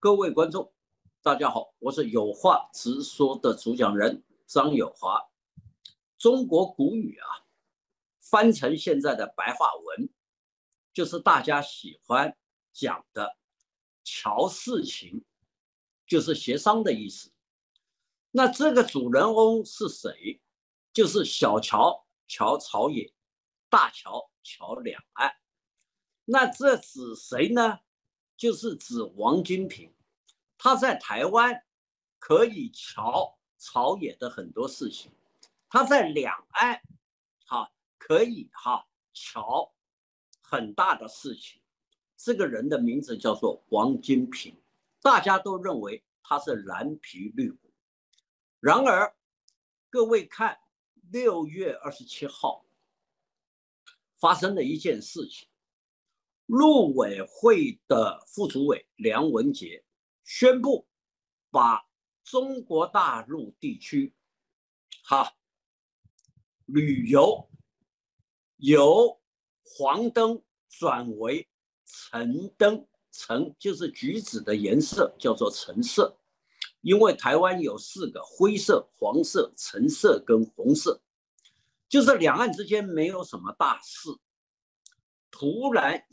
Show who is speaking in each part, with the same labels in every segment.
Speaker 1: 各位观众，大家好，我是有话直说的主讲人张友华。中国古语啊，翻成现在的白话文，就是大家喜欢讲的乔事情，就是协商的意思。那这个主人翁是谁？就是小乔乔朝野，大乔乔两岸。那这指谁呢？就是指王金平。他在台湾可以瞧朝野的很多事情，他在两岸可以瞧很大的事情。这个人的名字叫做王金平，大家都认为他是蓝皮绿骨。然而，各位看6月27号发生的一件事情，陆委会的副主委梁文杰宣布把中国大陆地区旅游由黄灯转为橙灯，橙就是橘子的颜色，叫做橙色。因为台湾有4个：灰色、黄色、橙色跟红色，就是两岸之间没有什么大事。突然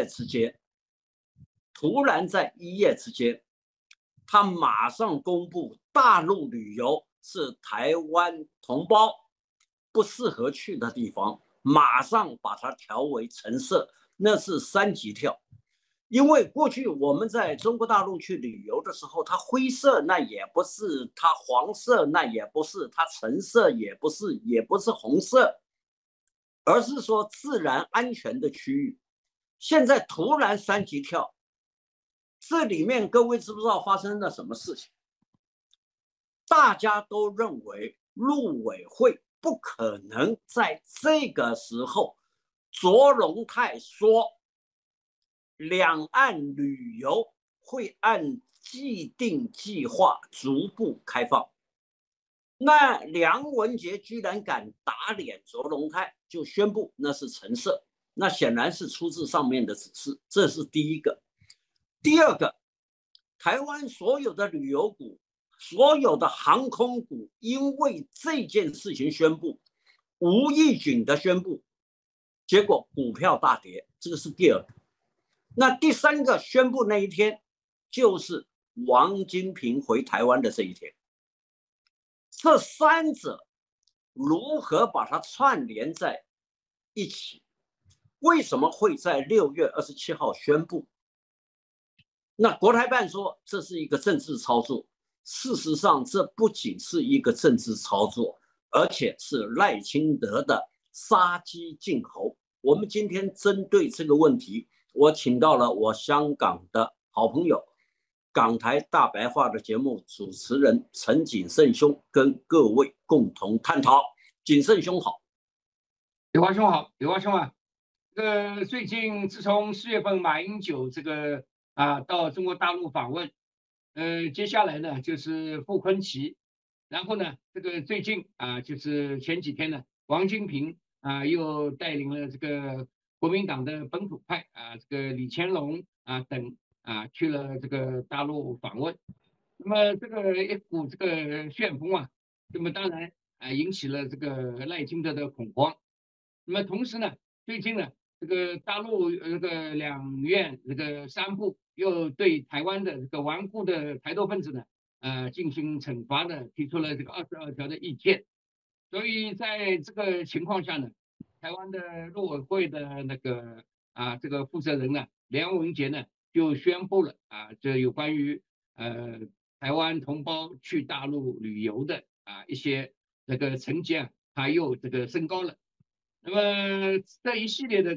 Speaker 1: 在一夜之间，他马上公布大陆旅游是台湾同胞不适合去的地方，马上把它调为橙色，那是3级跳。因为过去我们在中国大陆去旅游的时候，它灰色那也不是，它黄色那也不是，它橙色也不是，也不是红色，而是说自然安全的区域。现在突然3级跳，这里面各位知不知道发生了什么事情？大家都认为陆委会不可能在这个时候，卓荣泰说两岸旅游会按既定计划逐步开放。那梁文杰居然敢打脸卓荣泰，就宣布那是橙色，那显然是出自上面的指示，这是第一个。第二个，台湾所有的旅游股、所有的航空股，因为这件事情宣布，无预警的宣布，结果股票大跌，这个是第二个。那第三个宣布那一天，就是王金平回台湾的这一天。这3者如何把它串联在一起？为什么会在6月27号宣布？那国台办说这是一个政治操作，事实上这不仅是一个政治操作，而且是赖清德的杀鸡儆猴。我们今天针对这个问题，我请到了我香港的好朋友，港台大白话的节目主持人陈景胜兄，跟各位共同探讨。景胜兄好。
Speaker 2: 有华兄好，有华兄啊，最近自从4月份马英九到中国大陆访问，接下来呢就是傅昆萁，然后呢最近就是前几天呢，王金平又带领了国民党的本土派李乾隆等去了大陆访问，那么一股旋风那么当然引起了赖清德的恐慌。那么同时呢，最近呢，大陆两院3部又对台湾的顽固的台独分子呢，进行惩罚的，提出了22条的意见。所以在这个情况下呢，台湾的陆委会的负责人呢，梁文杰呢，就宣布了这有关于台湾同胞去大陆旅游的一些成绩他又升高了。那么这一系列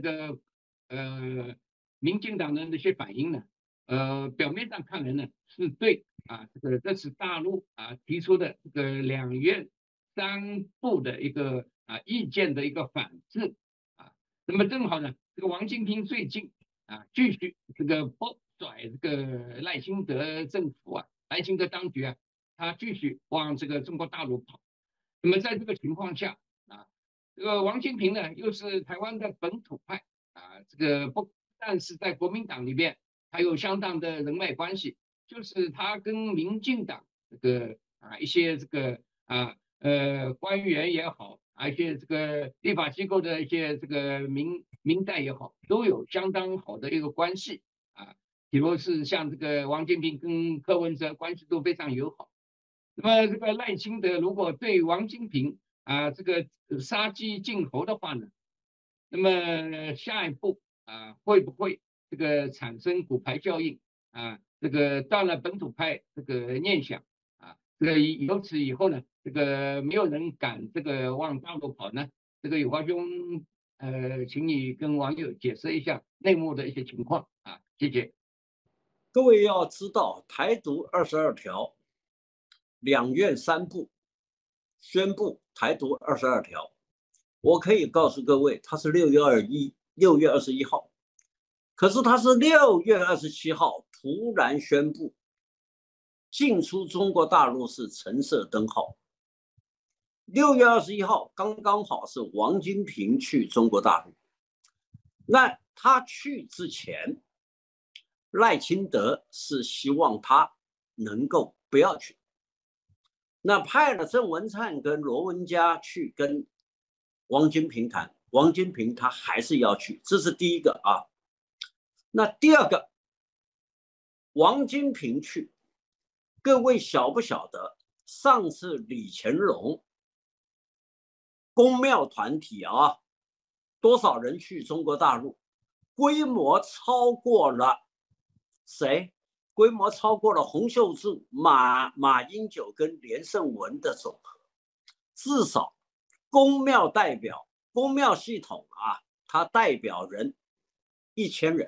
Speaker 2: 民进党的那些反应呢，表面上看来呢是对这次大陆提出的两院3部的一个意见的一个反制那么正好呢，王金平最近继续不甩赖清德政府赖清德当局他继续往中国大陆跑。那么在这个情况下王金平呢，又是台湾的本土派不但是在国民党里边，还有相当的人脉关系， 就是他跟民进党这个一些这个官员也好，一些这个立法机构的一些这个民代也好，都有相当好的一个关系啊。比如是像这个王金平跟柯文哲关系都非常友好。那么这个赖清德如果对王金平这个杀鸡儆猴的话呢，那么下一步会不会这个产生骨牌效应这个断了本土派这个念想这个由此以后呢，这个没有人敢这个往大陆跑呢？这个有华兄请你跟网友解释一下内幕的一些情况谢谢。
Speaker 1: 各位要知道，台独22条，两院三部宣布台独22条。我可以告诉各位，它是6月21号，可是它是6月27号突然宣布进出中国大陆是橙色灯号。6月21号刚刚好是王金平去中国大陆，那他去之前，赖清德是希望他能够不要去，那派了郑文灿跟罗文嘉去跟王金平谈，王金平他还是要去，这是第一个那第二个，王金平去，各位晓不晓得上次李乾隆公庙团体多少人去中国大陆？规模超过了谁？规模超过了洪秀柱、马英九跟连胜文的总和，至少公庙代表、公庙系统他代表人1000人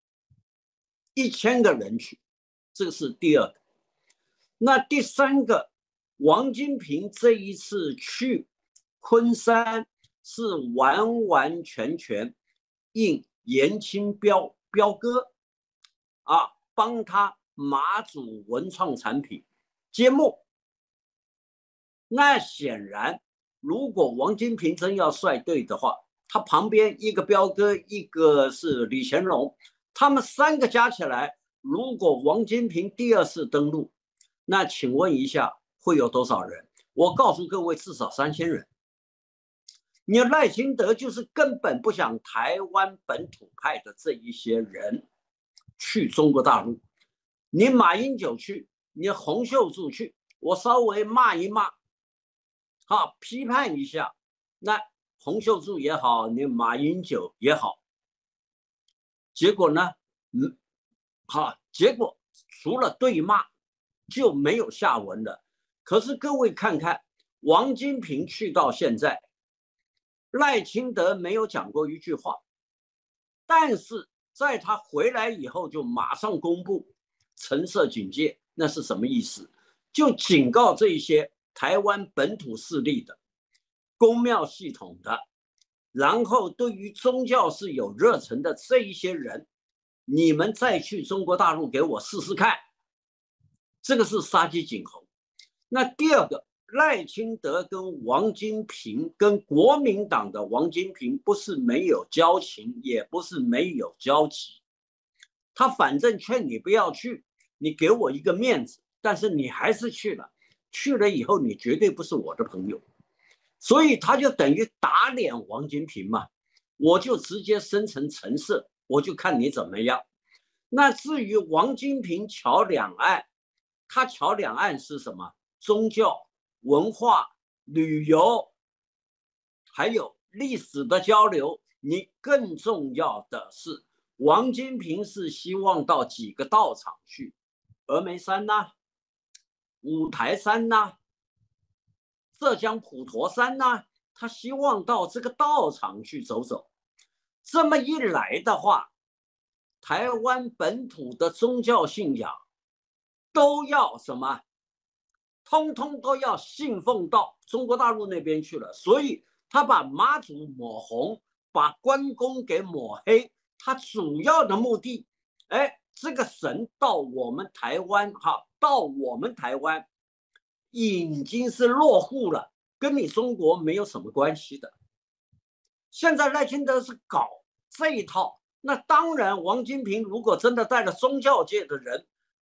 Speaker 1: ，1000个人去，这个是第二个。那第三个，王金平这一次去昆山是完完全全应严清标哥帮他马祖文创产品揭幕。那显然，如果王金平真要率队的话，他旁边一个彪哥，一个是李乾隆，他们3个加起来，如果王金平第2次登陆，那请问一下会有多少人？我告诉各位，至少3000人。你赖清德就是根本不想台湾本土派的这一些人去中国大陆。你马英九去，你洪秀柱去，我稍微骂一骂批判一下，那洪秀柱也好，你马英九也好，结果呢结果除了对骂就没有下文了。可是各位看看，王金平去到现在，赖清德没有讲过一句话，但是在他回来以后就马上公布橙色警戒，那是什么意思？就警告这一些台湾本土势力的、公庙系统的，然后对于宗教是有热忱的这一些人，你们再去中国大陆给我试试看，这个是杀鸡儆猴。那第二个，赖清德跟王金平跟国民党的王金平不是没有交情，也不是没有交集，他反正劝你不要去，你给我一个面子，但是你还是去了，去了以后你绝对不是我的朋友，所以他就等于打脸王金平嘛，我就直接生成橙色，我就看你怎么样。那至于王金平桥两岸，他桥两岸是什么？宗教、文化、旅游，还有历史的交流。你更重要的是，王金平是希望到几个道场去，峨眉山五台山浙江普陀山他希望到这个道场去走走。这么一来的话，台湾本土的宗教信仰都要什么？通通都要信奉到中国大陆那边去了，所以他把妈祖抹红，把关公给抹黑，他主要的目的，这个神到我们台湾已经是落户了，跟你中国没有什么关系的。现在赖清德是搞这一套，那当然王金平如果真的带了宗教界的人，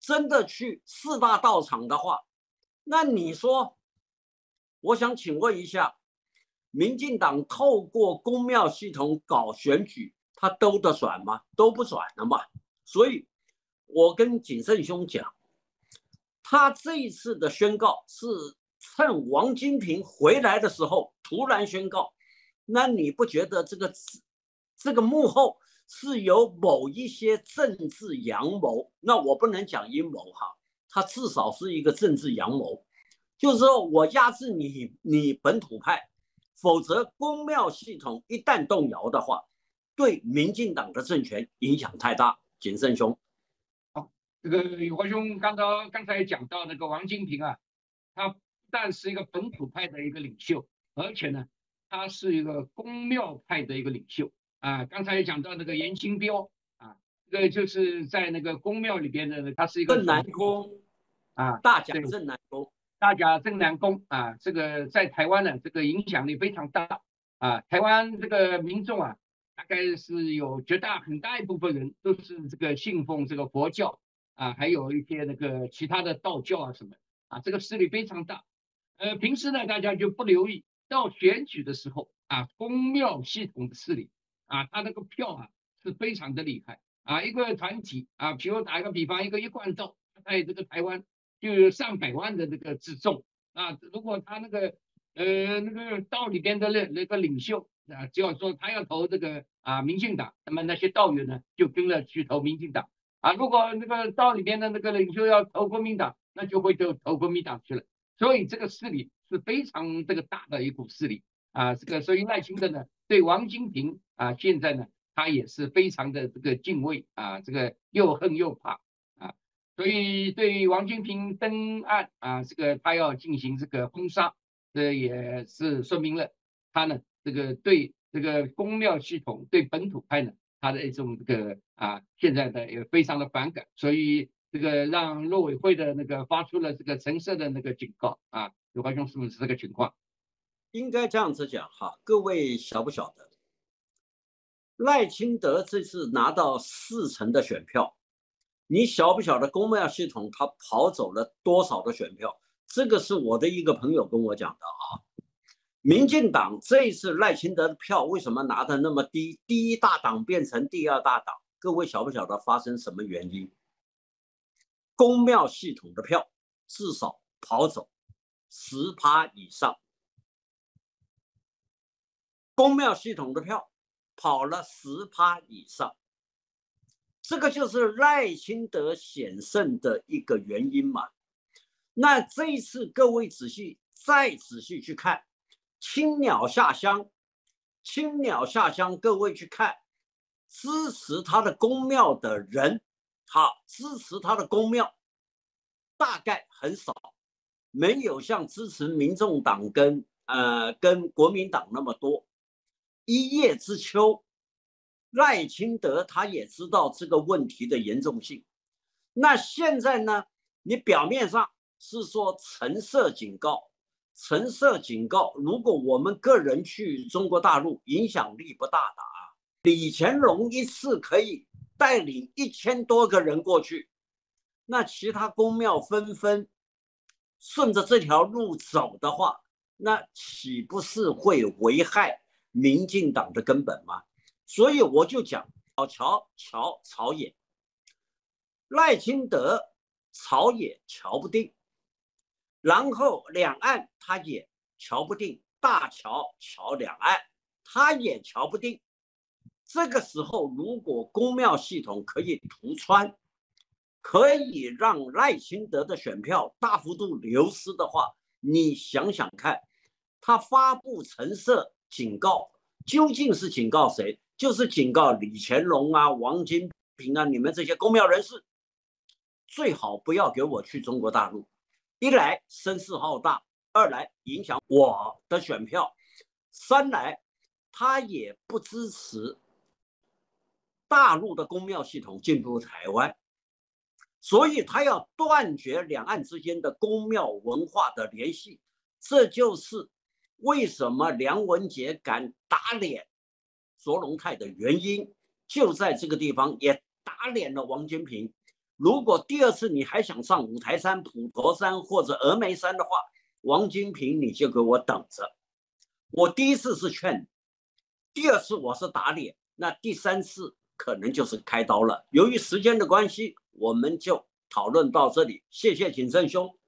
Speaker 1: 真的去4大道场的话，那你说，我想请问一下，民进党透过公庙系统搞选举，他兜得转吗？兜不转了嘛。所以，我跟谨慎兄讲，他这一次的宣告是趁王金平回来的时候突然宣告，那你不觉得这个幕后是有某一些政治阳谋？那我不能讲阴谋哈，它至少是一个政治阳谋，就是说我压制你本土派，否则公庙系统一旦动摇的话，对民进党的政权影响太大。谨慎兄，
Speaker 2: 这个有华兄刚才讲到那个王金平啊，他不但是一个本土派的一个领袖，而且呢，他是一个公庙派的一个领袖啊。刚才讲到那个严清标啊，这个就是在那个公庙里边的，他是一个
Speaker 1: 正南宫
Speaker 2: 啊，
Speaker 1: 大甲镇南宫，
Speaker 2: 大甲镇南宫啊，这个在台湾呢，这个影响力非常大啊。台湾这个民众啊，大概是有很大一部分人都是这个信奉这个佛教啊，还有一些那个其他的道教啊什么啊，这个势力非常大。平时呢大家就不留意，到选举的时候啊，公庙系统的势力啊，他那个票啊是非常的厉害啊。一个团体啊，比如打一个比方，一贯道在这个台湾就有上百万的这个之众啊。如果他那个道里边的那个领袖啊，只要说他要投这个民进党，那么那些道员呢就跟着去投民进党啊。如果那个道里边的那个领袖要投国民党，那就会投国民党去了。所以这个势力是非常这个大的一股势力啊。这个所以赖清德呢对王金平啊现在呢他也是非常的这个敬畏啊，这个又恨又怕啊。所以对王金平登岸啊，这个他要进行这个封杀，这也是说明了他呢这个对这个公庙系统对本土派呢他的一种这个现在的也非常的反感，所以这个让陆委会的那个发出了这个橙色的那个警告啊。有华兄是不是这个情况？
Speaker 1: 应该这样子讲哈，各位晓不晓得，赖清德这次拿到40%的选票，你晓不晓得公庙系统他跑走了多少的选票？这个是我的一个朋友跟我讲的啊。民进党这一次赖清德的票为什么拿的那么低？第一大党变成第二大党，各位晓不晓得发生什么原因？公庙系统的票至少跑走10%以上，公庙系统的票跑了10%以上，这个就是赖清德险胜的一个原因嘛。那这一次各位再仔细去看青鸟下乡，各位去看支持他的公庙的人，好，支持他的公庙大概很少，没有像支持民众党跟国民党那么多。一叶知秋，赖清德他也知道这个问题的严重性。那现在呢，你表面上是说橙色警告，如果我们个人去中国大陆，影响力不大的啊。李乾隆一次可以带领1000多个人过去，那其他公庙纷纷顺着这条路走的话，那岂不是会危害民进党的根本吗？所以我就讲朝野，赖清德朝野瞧不定，然后两岸他也瞧不定，大桥桥两岸他也瞧不定。这个时候，如果公庙系统可以突穿，可以让赖清德的选票大幅度流失的话，你想想看，他发布橙色警告，究竟是警告谁？就是警告李乾隆啊、王金平啊，你们这些公庙人士，最好不要给我去中国大陆。一来声势浩大，二来影响我的选票，三来他也不支持大陆的公庙系统进入台湾，所以他要断绝两岸之间的公庙文化的联系。这就是为什么梁文杰敢打脸卓荣泰的原因，就在这个地方，也打脸了王金平。 如果第二次你还想上五台山、普陀山或者峨眉山的话，王金平你就给我等着。我第一次是劝，第二次我是打脸，那第三次可能就是开刀了。由于时间的关系，我们就讨论到这里。谢谢景胜兄。